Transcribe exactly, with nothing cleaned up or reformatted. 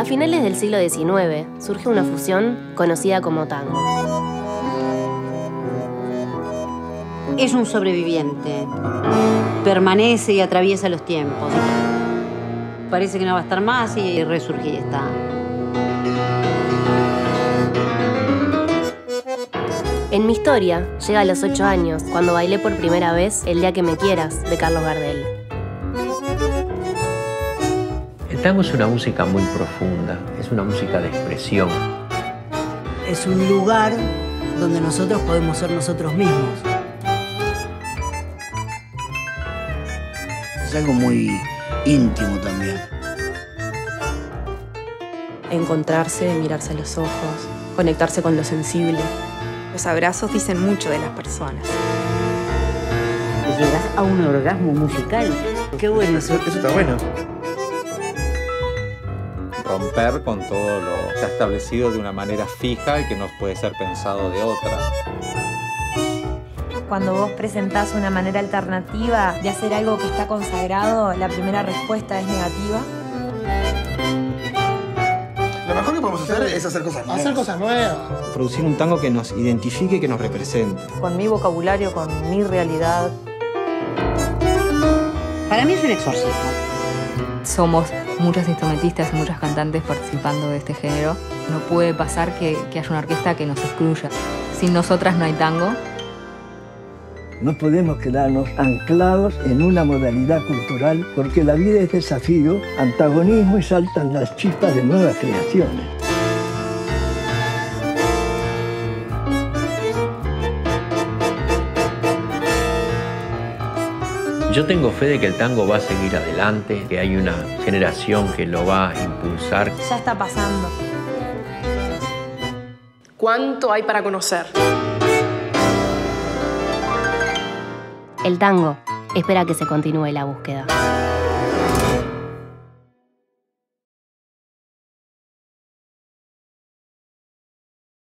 A finales del siglo diecinueve surge una fusión conocida como tango. Es un sobreviviente. Permanece y atraviesa los tiempos. Parece que no va a estar más y resurge y está. En mi historia, llega a los ocho años, cuando bailé por primera vez El día que me quieras, de Carlos Gardel. El tango es una música muy profunda, es una música de expresión. Es un lugar donde nosotros podemos ser nosotros mismos. Es algo muy íntimo también. Encontrarse, mirarse a los ojos, conectarse con lo sensible. Los abrazos dicen mucho de las personas. Llegas a un orgasmo musical. Qué bueno, eso, eso está bueno. Romper con todo lo que está establecido de una manera fija y que no puede ser pensado de otra. Cuando vos presentás una manera alternativa de hacer algo que está consagrado, la primera respuesta es negativa. Lo mejor que podemos hacer es hacer cosas nuevas. Hacer cosas nuevas. Producir un tango que nos identifique y que nos represente. Con mi vocabulario, con mi realidad. Para mí es un exorcismo. Somos muchos instrumentistas y muchas cantantes participando de este género. No puede pasar que, que haya una orquesta que nos excluya. Sin nosotras no hay tango. No podemos quedarnos anclados en una modalidad cultural porque la vida es desafío, antagonismo y saltan las chispas de nuevas creaciones. Yo tengo fe de que el tango va a seguir adelante, que hay una generación que lo va a impulsar. Ya está pasando. ¿Cuánto hay para conocer? El tango espera que se continúe la búsqueda.